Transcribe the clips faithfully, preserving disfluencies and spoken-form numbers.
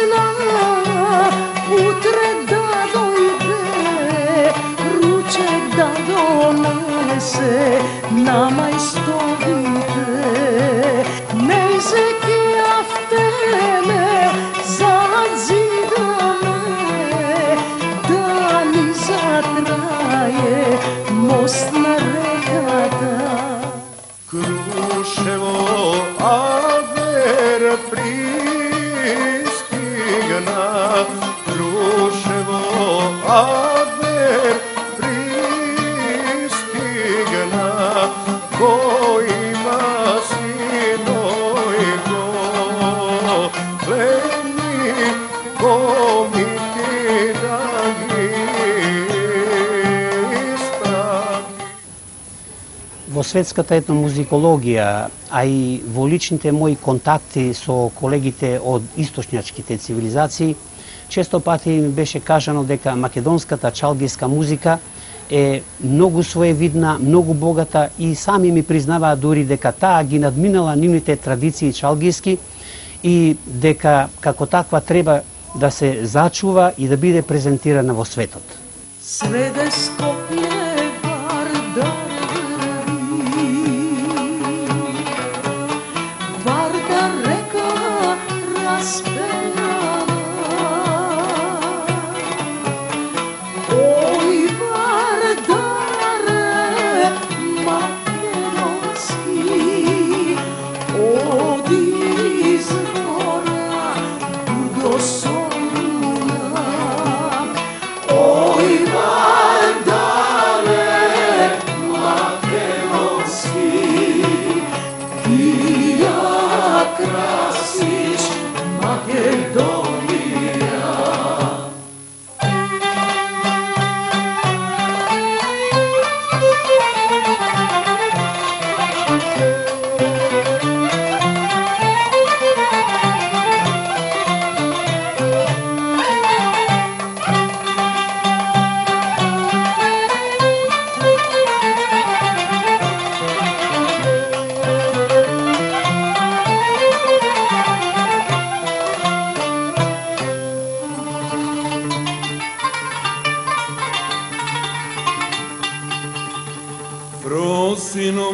žena utre da dojde, ručak da donese, nama istovite. Nezeki aftene zadzidane, dani zatraje, most na rekata. Kruševo aver pristigna, Kruševo aver pristigna, ko ima sinoj golemi, ko mi ti dagi spravi. Во светската етномузикологија, а и во личните мои контакти со колегите од источничките цивилизации, често пати ми беше кажано дека македонската чалгиска музика е многу своевидна, многу богата и сами ми признаваат дури дека таа ги надминала нивните традиции чалгиски и дека како таква треба да се зачува и да биде презентирана во светот. Сведе Скопје Вардар, Вардар река распева, ој Вардаре македонски, од извора до Солуна, ој Вардаре македонски, ти ја красиш Македонија. Prossimo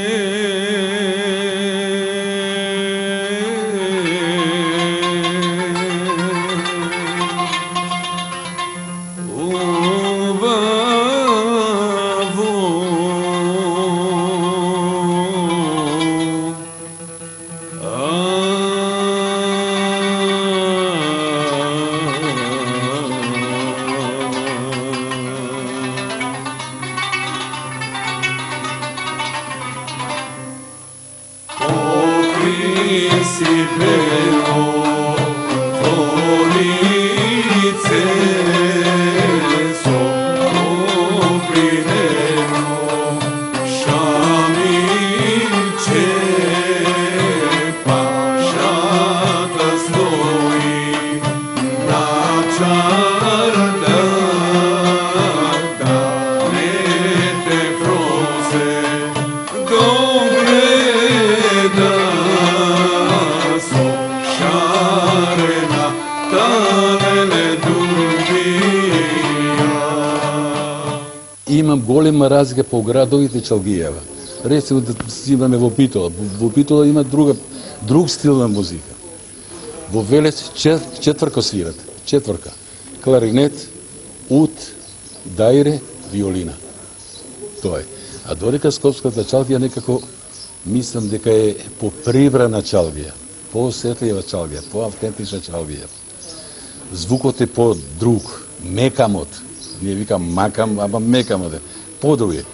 Имам голема разлика по градовите Чалгијава. Рецимо да имаме во Битола. Во Битола има друга, друг стил на музика. Во Велес чет, четврка свират. Четврка. Кларинет, ут, дајре, виолина. Тоа е. А додека Скопската Чалгија некако мислам дека е поприбрана Чалгија, по-осетлива Чалгија, по-автентична Чалгија. Звукот е по-друг, мекамот. Не викам макам, ама мекамот е. По-друг е.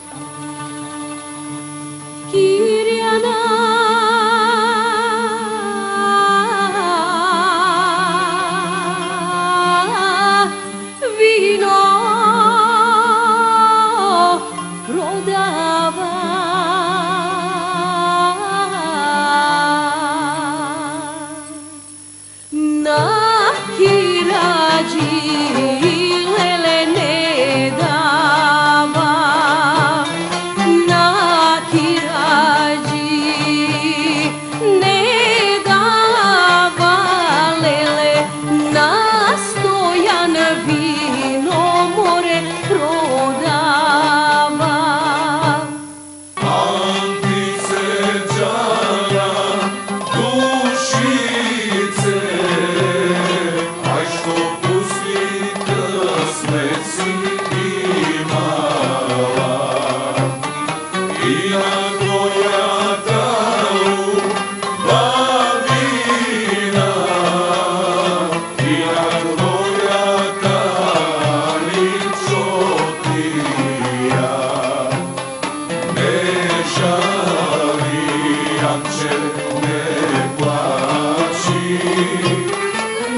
Кирјана вино продава, на кираџи леле не дава, на кираџи не дава леле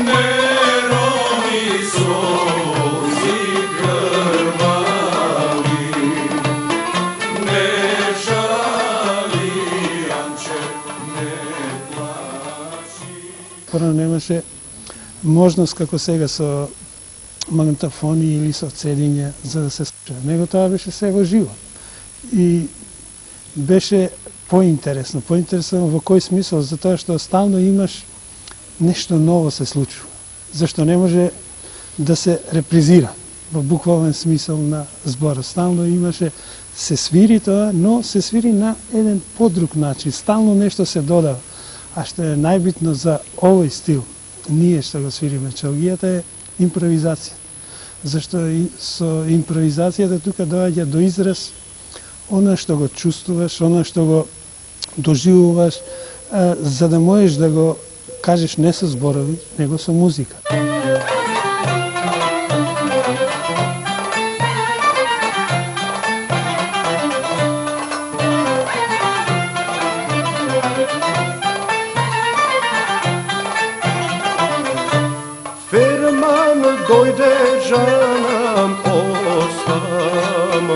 Порано немаше можност како сега со магнитофони или со цедиња за да се слуша. Него тоа беше се во живо. И беше поинтересно. Поинтересно во кој смисол? Затоа што стално имаш нешто ново се случува. Зашто не може да се репризира во буквален смисол на зборот. Стално имаше, се свири тоа, но се свири на еден подруг начин. Стално нешто се додава. А што е најбитно за овој стил, ние што го свириме чалгијата, е импровизација. Зашто и со импровизацијата тука доаѓа до израз она што го чувствуваш, она што го доживуваш, за да можеш да го кажеш не со зборови, него со музика. Ferman doјde жанам, остам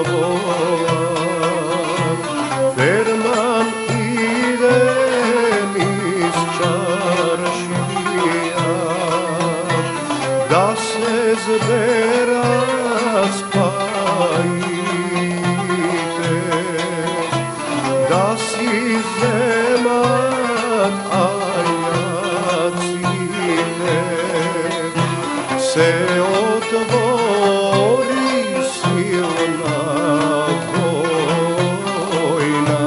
волам. Ferman иде низ чаршија, да се зберат спаите, да си земат ајаците. Се отвори силна војна.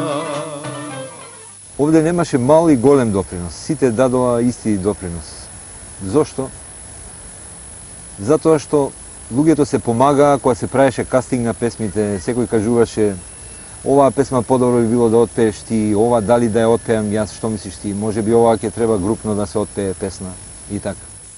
Овде немаше мал и голем допринос. Сите дадоа исти допринос. Зошто? Затоа што луѓето се помагаа кога се правеше кастинг на песмите, секој кажуваше оваа песма подобро би било да отпееш ти, ова дали да ја отпеам јас, што мислиш ти, може би ова ќе треба групно да се отпее песна и така.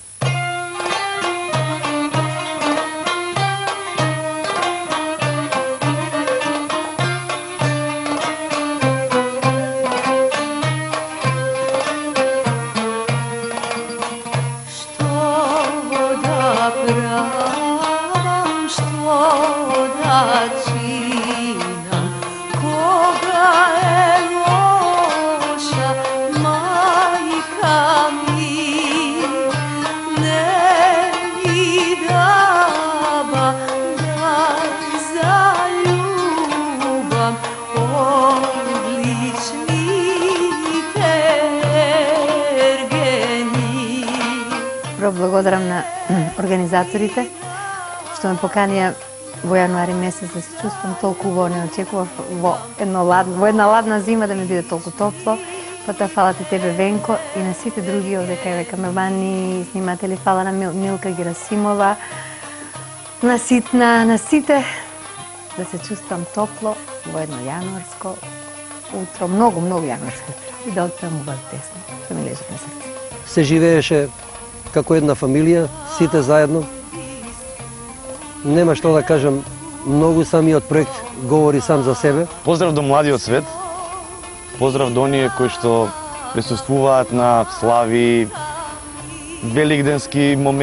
Благодарам на организаторите што ме поканија во јануари месец да се чувствам толку, не очекував во, едно лад, во една ладна зима да ми биде толку топло. Потоа фала ти тебе, Венко, и на сите други овде кај камермани, сниматели, фала на Мил, Милка Герасимова, на Ситна, на сите, да се чувствам топло во едно јануарско утро, многу, многу јануарско утро, и да отпеам оваа песна, што ми лежат на срце. Се живееше како една фамилија, сите заедно. Нема што да кажам, многу самиот проект говори сам за себе. Поздрав до младиот свет, поздрав до оние кои што присуствуваат на слави, великденски моменти.